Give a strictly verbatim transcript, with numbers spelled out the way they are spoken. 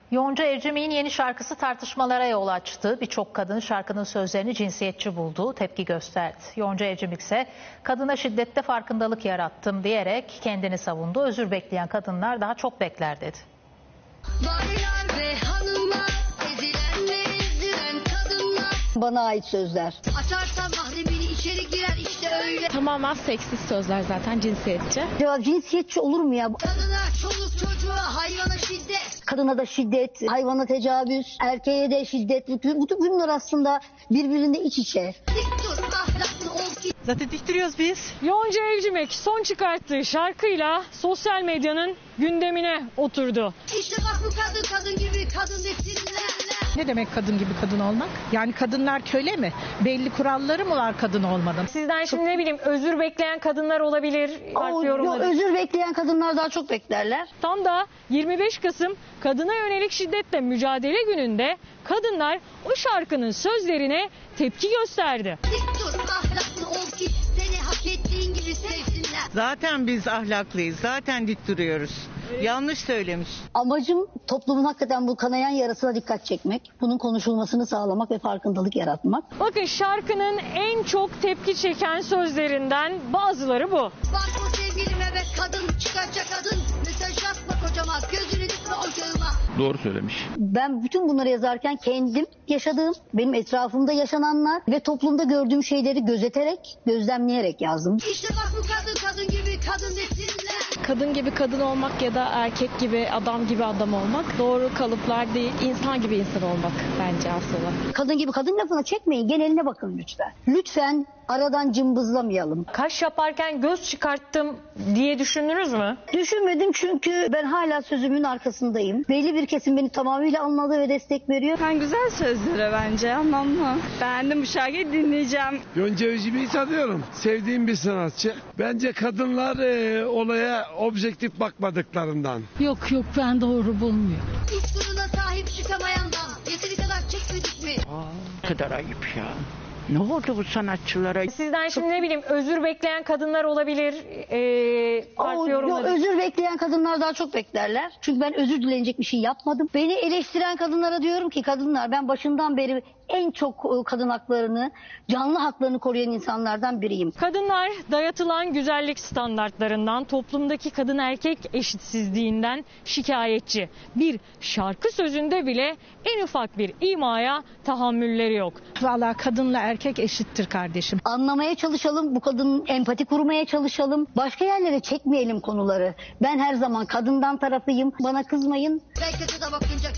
Yonca Evcimik'in yeni şarkısı tartışmalara yol açtı. Birçok kadın şarkının sözlerini cinsiyetçi buldu, tepki gösterdi. Yonca Evcimik ise kadına şiddette farkındalık yarattım diyerek kendini savundu. Özür bekleyen kadınlar daha çok bekler dedi. Baylar ve hanımlar, ezilenler ezilen kadınlar. Bana ait sözler. Açarsa mahremini içeri girer işte öyle. Tamamen seksist sözler zaten, cinsiyetçi. Ya cinsiyetçi olur mu ya? Kadına, çoluk çocuğa, hayvana şiddet. Kadına da şiddet, hayvana tecavüz, erkeğe de şiddet. Bütün, bütün bunlar aslında birbirinde iç içe. Dik dur, ahlaklı ol ki. Zaten diktiriyoruz biz. Yonca Evcimik son çıkarttığı şarkıyla sosyal medyanın gündemine oturdu. İşte bak bu kadın kadın gibi kadın desinler. Ne demek kadın gibi kadın olmak? Yani kadınlar köle mi? Belli kuralları mı var kadın olmanın? Sizden şimdi ne bileyim özür bekleyen kadınlar olabilir. O, yo, özür bekleyen kadınlar daha çok beklerler. Tam da yirmi beş Kasım Kadına Yönelik Şiddetle Mücadele Günü'nde kadınlar o şarkının sözlerine tepki gösterdi. Dik dur, ahlaklı ol ki seni hak ettiğin gibi sevsinler. Zaten biz ahlaklıyız. Zaten dik duruyoruz. Yanlış söylemiş. Amacım toplumun hakikaten bu kanayan yarasına dikkat çekmek. Bunun konuşulmasını sağlamak ve farkındalık yaratmak. Bakın şarkının en çok tepki çeken sözlerinden bazıları bu. Bak o sevgilime ve kadın çıkaracak kadın. Mesaj atma kocama, gözünü dikme ocağıma. Doğru söylemiş. Ben bütün bunları yazarken kendim yaşadığım, benim etrafımda yaşananlar ve toplumda gördüğüm şeyleri gözeterek, gözlemleyerek yazdım. İşte bak bu kadın kadın gibi kadın desinler. Kadın gibi kadın olmak ya da erkek gibi adam gibi adam olmak doğru kalıplar değil, insan gibi insan olmak bence aslında. Kadın gibi kadın lafına çekmeyin, geneline bakın lütfen. Lütfen aradan cımbızlamayalım. Kaş yaparken göz çıkarttım diye düşündünüz mü? Düşünmedim çünkü ben hala sözümün arkasındayım. Belli bir kesim beni tamamıyla anladı ve destek veriyor. Ben güzel sözlere bence, anlamlı. Beğendim bu şarkıyı, dinleyeceğim. Yonca Evcimik'i tanıyorum. Sevdiğim bir sanatçı. Bence kadınlar e, olaya objektif bakmadıklarından. Yok yok ben doğru bulmuyorum. Usturuna sahip çıkamayandan yeteri kadar çekmedik mi? Ne kadar ayıp ya. Ne oldu bu sanatçılara? Sizden şimdi ne bileyim özür bekleyen kadınlar olabilir. Ee, farklı O, yo, yorumları. özür bekleyen kadınlar daha çok beklerler. Çünkü ben özür dilenecek bir şey yapmadım. Beni eleştiren kadınlara diyorum ki kadınlar, ben başından beri en çok kadın haklarını, canlı haklarını koruyan insanlardan biriyim. Kadınlar dayatılan güzellik standartlarından, toplumdaki kadın erkek eşitsizliğinden şikayetçi. Bir şarkı sözünde bile en ufak bir imaya tahammülleri yok. Vallahi kadınla erkek eşittir kardeşim. Anlamaya çalışalım, bu kadının empati kurmaya çalışalım. Başka yerlere çekmeyelim konuları. Ben her zaman kadından tarafıyım. Bana kızmayın. Belki de bakınca